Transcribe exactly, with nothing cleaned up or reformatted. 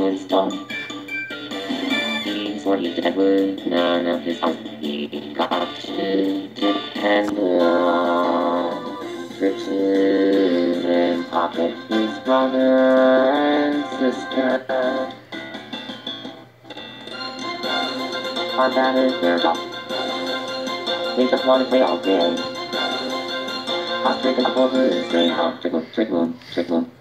and stone. He swore he could wood, none of his house. He got to depend on riches and pocket his brother and sister. On that is their job. They just want to play all day. I'll take a couple of moves, they have to go trick moon, trick moon.